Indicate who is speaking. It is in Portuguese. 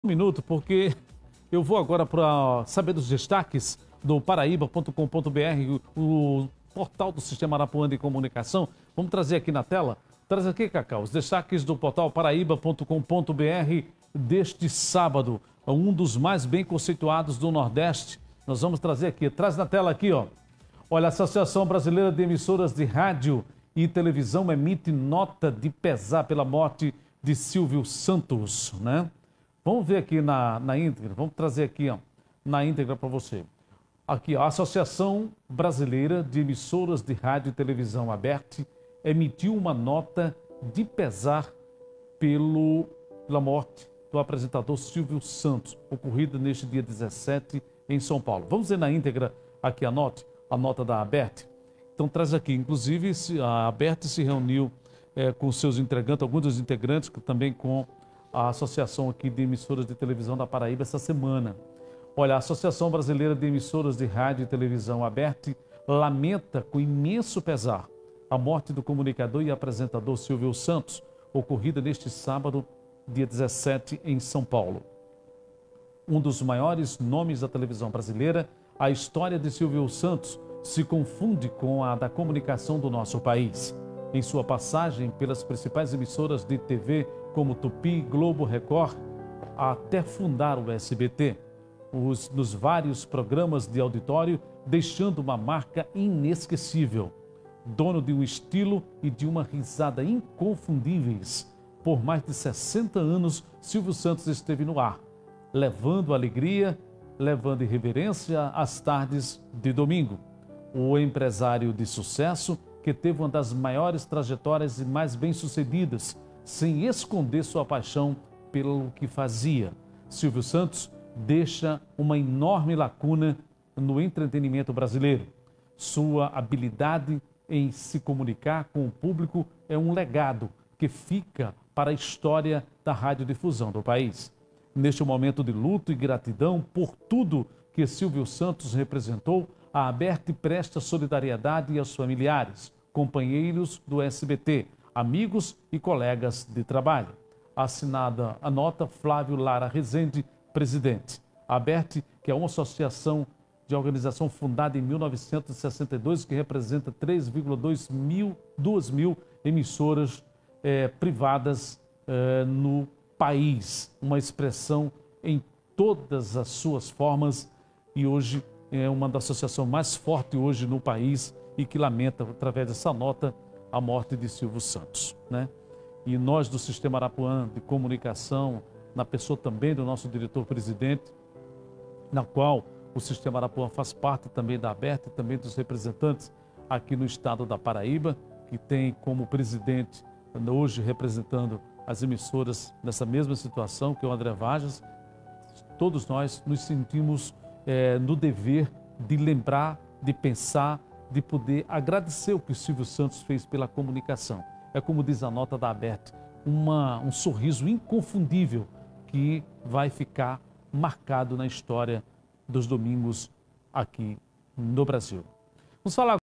Speaker 1: Um minuto, porque eu vou agora para saber dos destaques do paraíba.com.br, o portal do Sistema Arapuã de Comunicação. Vamos trazer aqui na tela. Traz aqui, Cacau, os destaques do portal paraíba.com.br deste sábado, um dos mais bem conceituados do Nordeste. Nós vamos trazer aqui, traz na tela aqui, ó. Olha, a Associação Brasileira de Emissoras de Rádio e Televisão emite nota de pesar pela morte de Silvio Santos, né? Vamos ver aqui na íntegra, vamos trazer aqui, ó, na íntegra para você. Aqui, ó, a Associação Brasileira de Emissoras de Rádio e Televisão, ABERT, emitiu uma nota de pesar pela morte do apresentador Silvio Santos, ocorrida neste dia 17 em São Paulo. Vamos ver na íntegra aqui a nota da ABERT. Então traz aqui, inclusive a ABERT se reuniu com seus integrantes, alguns dos integrantes, também com a Associação aqui de Emissoras de Televisão da Paraíba essa semana. Olha, a Associação Brasileira de Emissoras de Rádio e Televisão, ABERT, lamenta com imenso pesar a morte do comunicador e apresentador Silvio Santos, ocorrida neste sábado, dia 17, em São Paulo. Um dos maiores nomes da televisão brasileira, a história de Silvio Santos se confunde com a da comunicação do nosso país. Em sua passagem pelas principais emissoras de TV, como Tupi, Globo, Record, até fundar o SBT, nos vários programas de auditório, deixando uma marca inesquecível. Dono de um estilo e de uma risada inconfundíveis, por mais de 60 anos, Silvio Santos esteve no ar, levando alegria, levando irreverência às tardes de domingo. O empresário de sucesso, que teve uma das maiores trajetórias e mais bem-sucedidas, sem esconder sua paixão pelo que fazia. Silvio Santos deixa uma enorme lacuna no entretenimento brasileiro. Sua habilidade em se comunicar com o público é um legado que fica para a história da radiodifusão do país. Neste momento de luto e gratidão por tudo que Silvio Santos representou, a ABERT presta solidariedade aos familiares, companheiros do SBT, amigos e colegas de trabalho. Assinada a nota, Flávio Lara Rezende, presidente. A ABERT, que é uma associação de organização fundada em 1962, que representa 3,2 mil emissoras privadas no país. Uma expressão em todas as suas formas e hoje é uma das associações mais fortes hoje no país e que lamenta, através dessa nota, a morte de Silvio Santos, né? E nós do Sistema Arapuã de Comunicação, na pessoa também do nosso diretor-presidente, na qual o Sistema Arapuã faz parte também da ABERT, também dos representantes aqui no estado da Paraíba, que tem como presidente, hoje representando as emissoras nessa mesma situação, que é o André Vargas. Todos nós nos sentimos no dever de lembrar, de pensar, de poder agradecer o que o Silvio Santos fez pela comunicação. É como diz a nota da ABERT, um sorriso inconfundível que vai ficar marcado na história dos domingos aqui no Brasil. Vamos falar